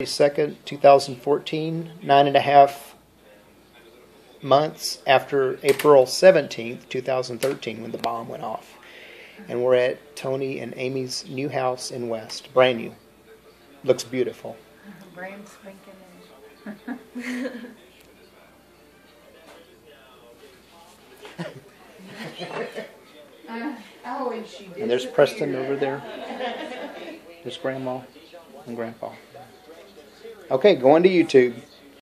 2nd, 2014, 9.5 months after April 17th, 2013, when the bomb went off. And we're at Toni and Amy's new house in West. Brand new. Looks beautiful. Brand spanking new. And she did. And there's Preston over there. There's Grandma and Grandpa. Okay, going to YouTube.